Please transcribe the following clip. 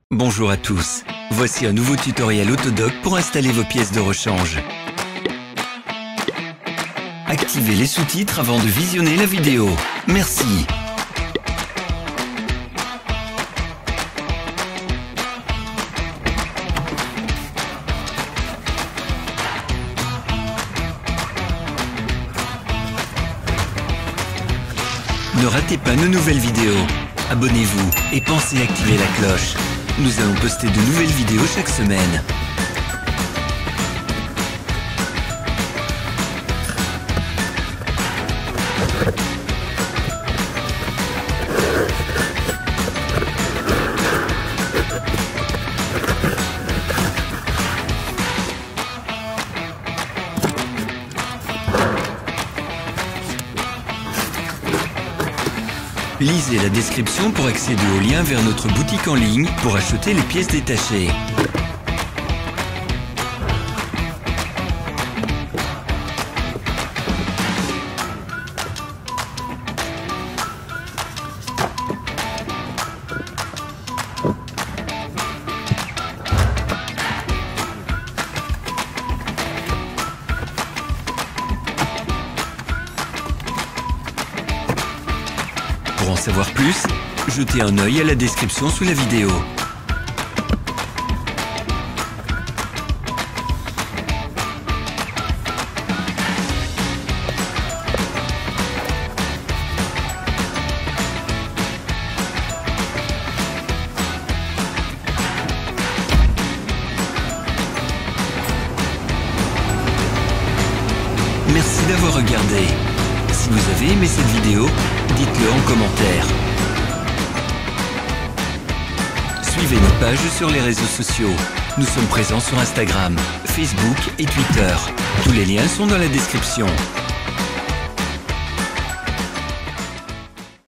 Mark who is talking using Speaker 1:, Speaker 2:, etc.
Speaker 1: Bonjour à tous, voici un nouveau tutoriel Autodoc pour installer vos pièces de rechange. Activez les sous-titres avant de visionner la vidéo. Merci. Ne ratez pas nos nouvelles vidéos. Abonnez-vous et pensez à activer la cloche. Nous allons poster de nouvelles vidéos chaque semaine. Lisez la description pour accéder au lien vers notre boutique en ligne pour acheter les pièces détachées. Pour en savoir plus, jetez un œil à la description sous la vidéo. Merci d'avoir regardé. Si vous avez aimé cette vidéo, dites-le en commentaire. Suivez nos pages sur les réseaux sociaux. Nous sommes présents sur Instagram, Facebook et Twitter. Tous les liens sont dans la description.